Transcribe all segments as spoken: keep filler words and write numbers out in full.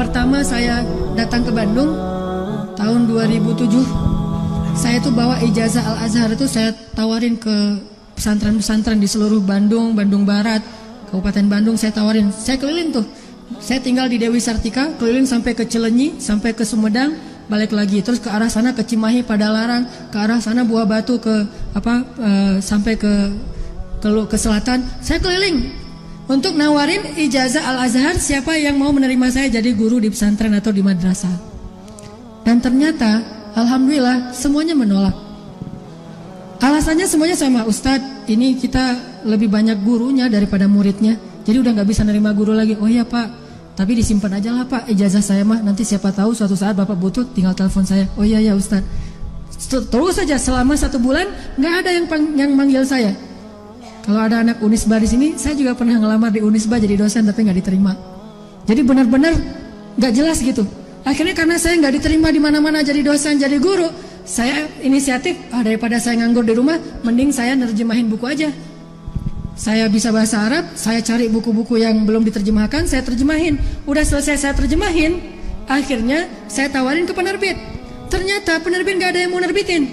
pertama saya datang ke Bandung tahun dua ribu tujuh. Saya tuh bawa ijazah Al-Azhar itu saya tawarin ke pesantren-pesantren di seluruh Bandung, Bandung Barat, Kabupaten Bandung saya tawarin. Saya keliling tuh. Saya tinggal di Dewi Sartika, keliling sampai ke Cilenyi, sampai ke Sumedang, balik lagi terus ke arah sana ke Cimahi, Padalarang, ke arah sana Buah Batu ke apa e, sampai ke ke ke selatan. Saya keliling untuk nawarin ijazah Al-Azhar siapa yang mau menerima saya jadi guru di pesantren atau di madrasah. Dan ternyata alhamdulillah semuanya menolak. Alasannya semuanya sama, Ustadz ini kita lebih banyak gurunya daripada muridnya, jadi udah gak bisa nerima guru lagi. Oh iya Pak, tapi disimpan aja lah Pak ijazah saya mah, nanti siapa tahu suatu saat Bapak butuh tinggal telepon saya. Oh iya ya Ustadz. Terus saja selama satu bulan gak ada yang pang, yang manggil saya. Kalau ada anak Unisba di sini, saya juga pernah ngelamar di Unisba jadi dosen tapi gak diterima. Jadi benar-benar gak jelas gitu. Akhirnya karena saya nggak diterima di mana-mana jadi dosen, jadi guru, saya inisiatif, ah, daripada saya nganggur di rumah, mending saya nerjemahin buku aja. Saya bisa bahasa Arab, saya cari buku-buku yang belum diterjemahkan, saya terjemahin. Udah selesai saya terjemahin, akhirnya saya tawarin ke penerbit. Ternyata penerbit nggak ada yang mau nerbitin.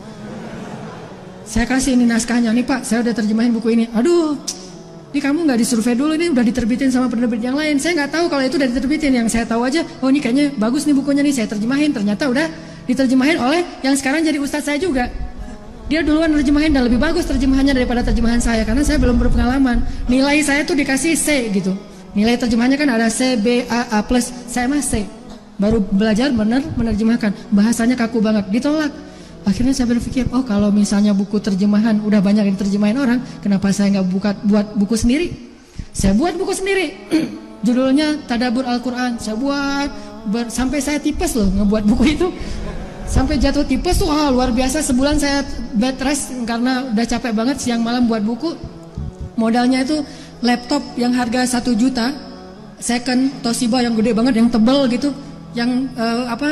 Saya kasih ini naskahnya, nih Pak, saya udah terjemahin buku ini. Aduh, ini kamu nggak disurvei dulu, ini udah diterbitin sama penerbit yang lain. Saya nggak tahu kalau itu udah diterbitin. Yang saya tahu aja, oh ini kayaknya bagus nih bukunya nih, saya terjemahin. Ternyata udah diterjemahin oleh yang sekarang jadi ustadz saya juga. Dia duluan terjemahin dan lebih bagus terjemahannya daripada terjemahan saya, karena saya belum berpengalaman. Nilai saya tuh dikasih C gitu. Nilai terjemahannya kan ada C, B, A, A plus. Saya mah C. Baru belajar bener menerjemahkan. Bahasanya kaku banget, ditolak. Akhirnya saya berpikir, oh kalau misalnya buku terjemahan udah banyak yang terjemahin orang, kenapa saya nggak buka buat buku sendiri? Saya buat buku sendiri. Judulnya Tadabbur Al-Quran. Saya buat ber, sampai saya tipes loh ngebuat buku itu. Sampai jatuh tipes tuh, oh, luar biasa. Sebulan saya bed rest karena udah capek banget siang malam buat buku. Modalnya itu laptop yang harga satu juta, second Toshiba yang gede banget, yang tebel gitu, yang uh, apa?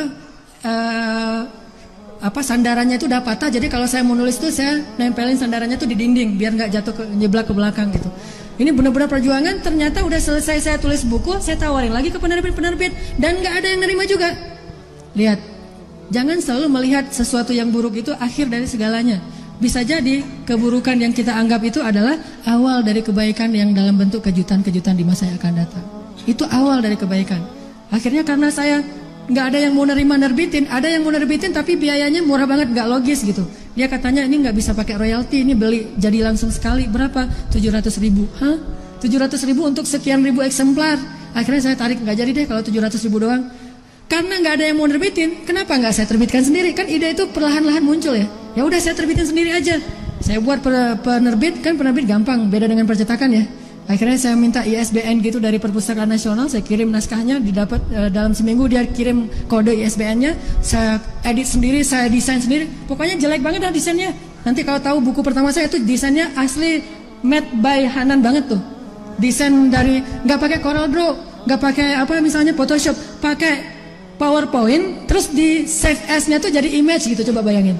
Uh, apa sandarannya itu udah patah, jadi kalau saya mau nulis tuh saya nempelin sandarannya tuh di dinding biar nggak jatuh ke nyeblak ke belakang gitu. Ini benar-benar perjuangan. Ternyata udah selesai saya tulis buku, saya tawarin lagi ke penerbit-penerbit dan nggak ada yang nerima juga. Lihat, jangan selalu melihat sesuatu yang buruk itu akhir dari segalanya. Bisa jadi keburukan yang kita anggap itu adalah awal dari kebaikan yang dalam bentuk kejutan-kejutan di masa yang akan datang. Itu awal dari kebaikan. Akhirnya karena saya nggak ada yang mau nerima nerbitin, ada yang mau nerbitin tapi biayanya murah banget, nggak logis gitu. Dia katanya ini nggak bisa pakai royalti, ini beli jadi langsung sekali berapa? tujuh ratus ribu. Hah? tujuh ratus ribu untuk sekian ribu eksemplar. Akhirnya saya tarik, nggak jadi deh kalau tujuh ratus ribu doang. Karena nggak ada yang mau nerbitin, kenapa nggak saya terbitkan sendiri? Kan ide itu perlahan-lahan muncul ya. Ya udah saya terbitin sendiri aja. Saya buat penerbit, kan penerbit gampang, beda dengan percetakan ya. Akhirnya saya minta I S B N gitu dari Perpustakaan Nasional, saya kirim naskahnya, didapat e, dalam seminggu dia kirim kode I S B N-nya, saya edit sendiri, saya desain sendiri. Pokoknya jelek banget dah desainnya. Nanti kalau tahu buku pertama saya itu desainnya asli made by Hanan banget tuh. Desain dari nggak pakai Corel Draw, nggak pakai apa misalnya Photoshop, pakai PowerPoint, terus di save as-nya tuh jadi image gitu, coba bayangin.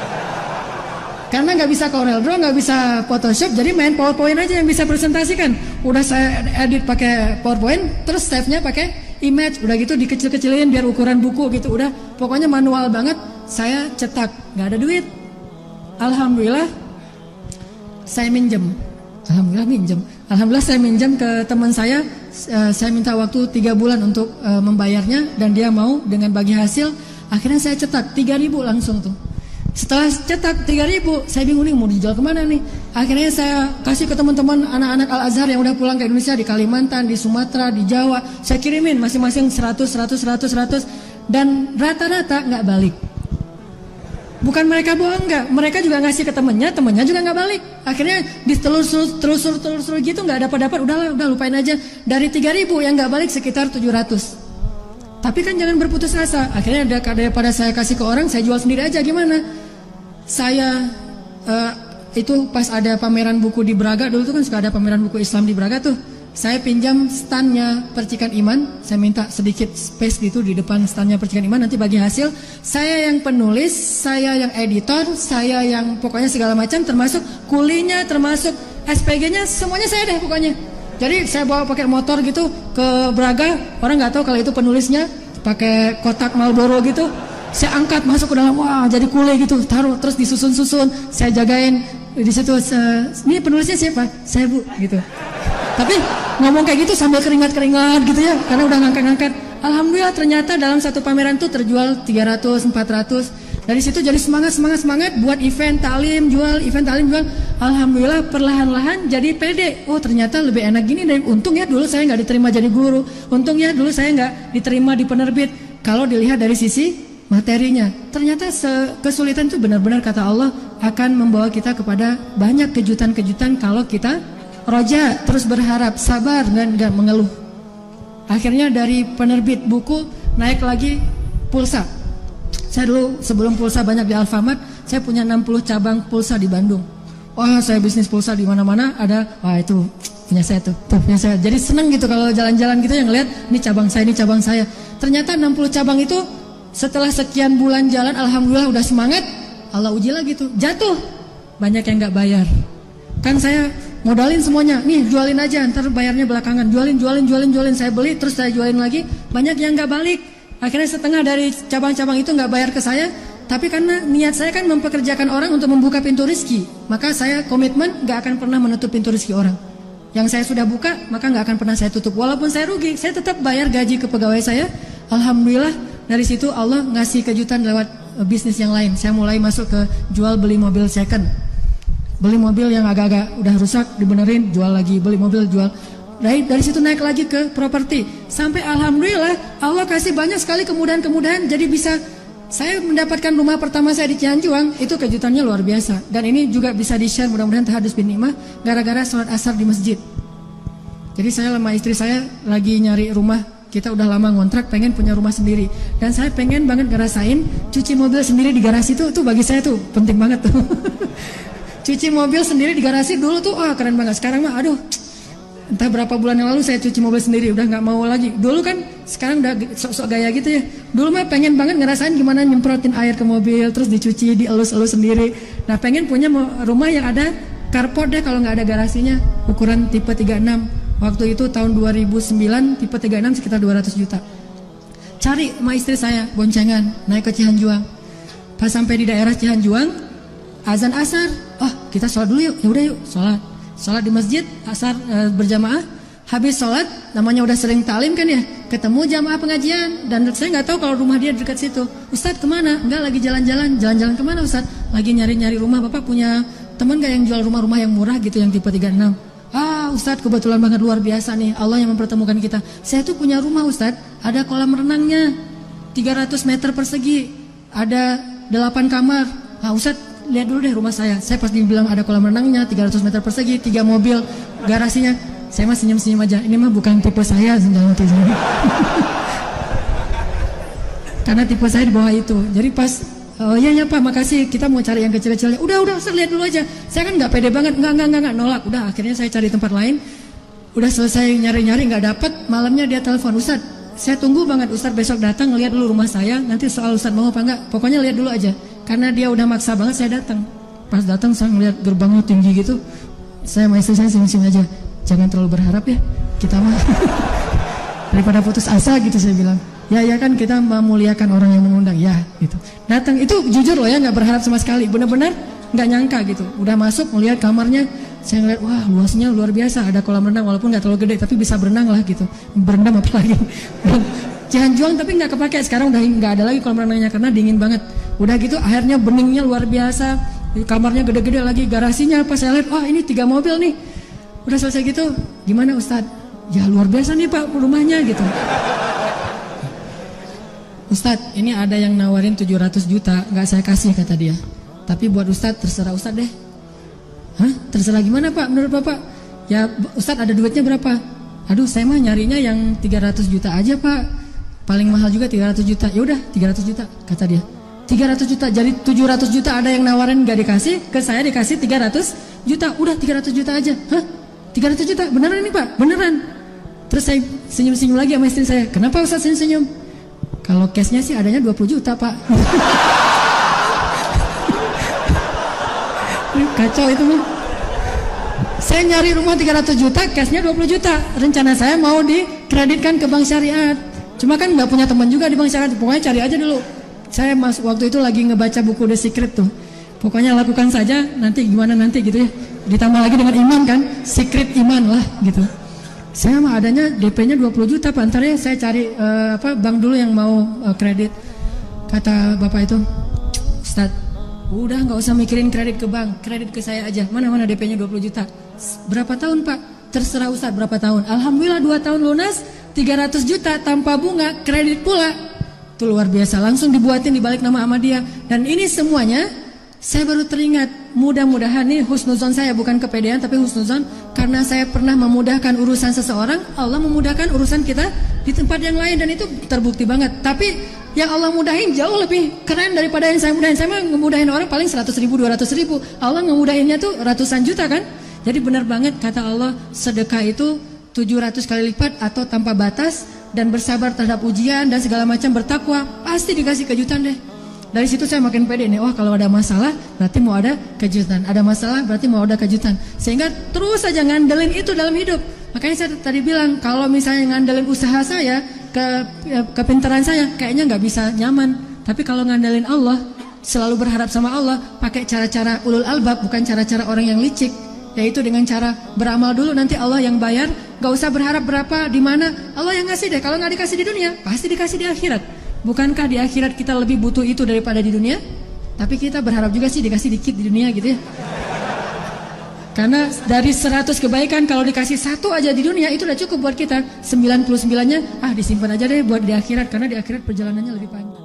Karena nggak bisa Corel Draw, nggak bisa Photoshop, jadi main PowerPoint aja yang bisa presentasikan. Udah saya edit pakai PowerPoint, terus save-nya pakai image, udah gitu dikecil-kecilin biar ukuran buku gitu. Udah, pokoknya manual banget. Saya cetak, nggak ada duit. Alhamdulillah, saya minjem. Alhamdulillah minjem. Alhamdulillah saya minjem ke teman saya. Saya minta waktu tiga bulan untuk membayarnya dan dia mau dengan bagi hasil. Akhirnya saya cetak tiga ribu langsung tuh. Setelah cetak tiga ribu, saya bingung nih mau dijual kemana nih. Akhirnya saya kasih ke teman-teman anak-anak Al-Azhar yang udah pulang ke Indonesia di Kalimantan, di Sumatera, di Jawa. Saya kirimin masing-masing seratus, seratus, seratus, seratus. Dan rata-rata gak balik. Bukan mereka bohong enggak, mereka juga ngasih ke temennya, temennya juga gak balik. Akhirnya ditelusur, telusur, telusur gitu gak dapat-dapat. Udahlah, udah lupain aja. Dari tiga ribu yang gak balik sekitar tujuh ratus. Tapi kan jangan berputus asa. Akhirnya daripada saya kasih ke orang, saya jual sendiri aja. Gimana? Saya uh, itu pas ada pameran buku di Braga, dulu tuh kan suka ada pameran buku Islam di Braga tuh. Saya pinjam standnya Percikan Iman, saya minta sedikit space gitu di depan standnya Percikan Iman, nanti bagi hasil. Saya yang penulis, saya yang editor, saya yang pokoknya segala macam, termasuk kulinya, termasuk S P G-nya, semuanya saya deh pokoknya. Jadi saya bawa pakai motor gitu ke Braga, orang nggak tahu kalau itu penulisnya, pakai kotak Marlboro gitu. Saya angkat masuk ke dalam, wah jadi kule gitu, taruh terus disusun-susun, saya jagain di situ. Ini penulisnya siapa? Saya bu, gitu. Tapi ngomong kayak gitu sambil keringat-keringat gitu ya, karena udah ngangkat-ngangkat. Alhamdulillah ternyata dalam satu pameran tuh terjual tiga ratus, empat ratus. Dari situ jadi semangat, semangat, semangat buat event talim, jual, event talim, jual. Alhamdulillah perlahan-lahan jadi pede. Oh ternyata lebih enak gini deh. Untung ya dulu saya nggak diterima jadi guru. Untung ya dulu saya nggak diterima di penerbit. Kalau dilihat dari sisi materinya, ternyata kesulitan itu benar-benar kata Allah akan membawa kita kepada banyak kejutan-kejutan kalau kita roja, terus berharap, sabar dan nggak mengeluh. Akhirnya dari penerbit buku naik lagi pulsa. Saya dulu sebelum pulsa banyak di Alfamart, saya punya enam puluh cabang pulsa di Bandung. Wah, saya bisnis pulsa di mana-mana ada. Wah, itu punya saya tuh, tuh punya saya. Jadi seneng gitu kalau jalan-jalan gitu yang ngeliat, ini cabang saya, ini cabang saya. Ternyata enam puluh cabang itu setelah sekian bulan jalan, alhamdulillah udah semangat, Allah uji lagi tuh, jatuh. Banyak yang nggak bayar. Kan saya modalin semuanya, nih jualin aja, ntar bayarnya belakangan. Jualin, jualin, jualin, jualin. Saya beli, terus saya jualin lagi. Banyak yang nggak balik. Akhirnya setengah dari cabang-cabang itu nggak bayar ke saya, tapi karena niat saya kan mempekerjakan orang untuk membuka pintu rezeki, maka saya komitmen nggak akan pernah menutup pintu rezeki orang. Yang saya sudah buka, maka nggak akan pernah saya tutup. Walaupun saya rugi, saya tetap bayar gaji ke pegawai saya. Alhamdulillah dari situ Allah ngasih kejutan lewat bisnis yang lain. Saya mulai masuk ke jual beli mobil second, beli mobil yang agak-agak udah rusak dibenerin, jual lagi, beli mobil jual. Dari, dari situ naik lagi ke properti. Sampai alhamdulillah Allah kasih banyak sekali kemudahan-kemudahan. Jadi bisa saya mendapatkan rumah pertama saya di Cianjuang. Itu kejutannya luar biasa. Dan ini juga bisa di-share mudah-mudahan tahadus bin nikmah. Gara-gara sholat asar di masjid. Jadi saya sama istri saya lagi nyari rumah. Kita udah lama ngontrak, pengen punya rumah sendiri. Dan saya pengen banget ngerasain cuci mobil sendiri di garasi itu. Itu bagi saya tuh penting banget tuh. Cuci mobil sendiri di garasi dulu tuh, wah keren banget. Sekarang mah aduh, entah berapa bulan yang lalu saya cuci mobil sendiri, udah nggak mau lagi. Dulu kan, sekarang udah sok-sok gaya gitu ya. Dulu mah pengen banget ngerasain gimana nyemprotin air ke mobil, terus dicuci, dielus-elus sendiri. Nah pengen punya rumah yang ada carport deh kalau nggak ada garasinya. Ukuran tipe tiga puluh enam. Waktu itu tahun dua ribu sembilan, tipe tiga puluh enam sekitar dua ratus juta. Cari sama istri saya, boncengan, naik ke Cianjuang. Pas sampai di daerah Cianjuang, azan asar. Oh kita sholat dulu yuk, yaudah yuk sholat. Sholat di masjid, asar e, berjamaah. Habis sholat, namanya udah sering talim kan ya, ketemu jamaah pengajian. Dan saya nggak tahu kalau rumah dia dekat situ. Ustadz kemana? Enggak, lagi jalan-jalan. Jalan-jalan kemana Ustadz? Lagi nyari-nyari rumah. Bapak punya teman gak yang jual rumah-rumah yang murah gitu, yang tipe tiga puluh enam? Ah Ustadz kebetulan banget, luar biasa nih, Allah yang mempertemukan kita. Saya tuh punya rumah Ustadz, ada kolam renangnya tiga ratus meter persegi, ada delapan kamar. Ah Ustadz lihat dulu deh rumah saya. Saya pas dibilang ada kolam renangnya tiga ratus meter persegi, tiga mobil, garasinya, saya mah senyum-senyum aja. Ini mah bukan tipe saya, karena tipe saya di bawah itu. Jadi pas, oh iya ya Pak, makasih, kita mau cari yang kecil-kecilnya. Udah udah, Ustaz lihat dulu aja. Saya kan nggak pede banget, nggak nggak nggak nggak nolak. Udah akhirnya saya cari tempat lain. Udah selesai nyari-nyari nggak dapet. Malamnya dia telepon, Ustaz, saya tunggu banget Ustaz besok datang ngeliat dulu rumah saya. Nanti soal Ustaz mau apa enggak, pokoknya lihat dulu aja. Karena dia udah maksa banget, saya datang. Pas datang saya ngeliat gerbangnya tinggi gitu. Saya sama istri saya senyum-senyum aja. Jangan terlalu berharap ya, kita mah daripada putus asa gitu saya bilang. Ya ya kan kita memuliakan orang yang mengundang ya gitu. Datang itu jujur loh ya, nggak berharap sama sekali. Benar-benar nggak nyangka gitu. Udah masuk melihat kamarnya, saya ngeliat wah luasnya luar biasa. Ada kolam renang walaupun nggak terlalu gede, tapi bisa berenang lah gitu. Berendam apa lagi? Cianjuang tapi nggak kepake. Sekarang udah nggak ada lagi kolam renangnya karena dingin banget. Udah gitu akhirnya beningnya luar biasa, kamarnya gede-gede lagi, garasinya pas saya lihat, wah ini tiga mobil nih. Udah selesai gitu, gimana Ustadz? Ya luar biasa nih Pak rumahnya gitu. Ustadz ini ada yang nawarin tujuh ratus juta, gak saya kasih kata dia. Tapi buat Ustadz terserah Ustadz deh. Hah? Terserah gimana Pak menurut Bapak? Ya Ustadz ada duitnya berapa? Aduh saya mah nyarinya yang tiga ratus juta aja Pak. Paling mahal juga tiga ratus juta. Ya udah tiga ratus juta kata dia. tiga ratus juta, jadi tujuh ratus juta ada yang nawarin gak dikasih, ke saya dikasih tiga ratus juta, udah tiga ratus juta aja. Hah? tiga ratus juta, beneran nih Pak? Beneran. Terus saya senyum-senyum lagi sama istri saya, kenapa Ustaz senyum-senyum? Kalau cashnya sih adanya dua puluh juta Pak. Kacau itu mah. Saya nyari rumah tiga ratus juta, cashnya dua puluh juta. Rencana saya mau dikreditkan ke bank syariah. Cuma kan nggak punya teman juga di bank syariah. Pokoknya cari aja dulu. Saya mas waktu itu lagi ngebaca buku The Secret tuh. Pokoknya lakukan saja, nanti gimana nanti gitu ya. Ditambah lagi dengan iman kan, secret iman lah gitu. Saya mah adanya D P-nya dua puluh juta, Pak. Ntar ya saya cari uh, apa bank dulu yang mau uh, kredit. Kata bapak itu, Ustaz, udah nggak usah mikirin kredit ke bank, kredit ke saya aja. Mana-mana D P-nya dua puluh juta. Berapa tahun, Pak? Terserah Ustaz berapa tahun. Alhamdulillah dua tahun lunas, tiga ratus juta tanpa bunga, kredit pula. Itu luar biasa, langsung dibuatin dibalik nama Ahmadiyah. Dan ini semuanya saya baru teringat, mudah-mudahan nih husnuzon saya bukan kepedean tapi husnuzon karena saya pernah memudahkan urusan seseorang, Allah memudahkan urusan kita di tempat yang lain dan itu terbukti banget. Tapi yang Allah mudahin jauh lebih keren daripada yang saya mudahin. Saya mah ngemudahin orang paling seratus ribu, dua ratus ribu. Allah ngemudahinnya tuh ratusan juta kan. Jadi benar banget kata Allah, sedekah itu tujuh ratus kali lipat atau tanpa batas dan bersabar terhadap ujian dan segala macam, bertakwa pasti dikasih kejutan deh. Dari situ saya makin pede nih, wah kalau ada masalah berarti mau ada kejutan, ada masalah berarti mau ada kejutan. Sehingga terus saja ngandelin itu dalam hidup. Makanya saya tadi bilang, kalau misalnya ngandelin usaha saya, ke kepintaran saya, kayaknya nggak bisa nyaman. Tapi kalau ngandelin Allah, selalu berharap sama Allah, pakai cara-cara ulul albab, bukan cara-cara orang yang licik. Yaitu dengan cara beramal dulu, nanti Allah yang bayar. Gak usah berharap berapa, di mana, Allah yang ngasih deh. Kalau nggak dikasih di dunia, pasti dikasih di akhirat. Bukankah di akhirat kita lebih butuh itu daripada di dunia? Tapi kita berharap juga sih dikasih dikit di dunia gitu ya. Karena dari seratus kebaikan kalau dikasih satu aja di dunia itu udah cukup buat kita. sembilan puluh sembilan-nya ah disimpan aja deh buat di akhirat, karena di akhirat perjalanannya lebih panjang.